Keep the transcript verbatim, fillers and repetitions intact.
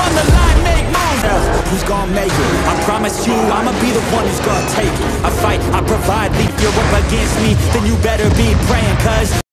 on the line, make moves. Who's gonna make it? I promise you, I'ma be the one who's gonna take it. I fight, I provide, leave you up against me, then you better be praying, cause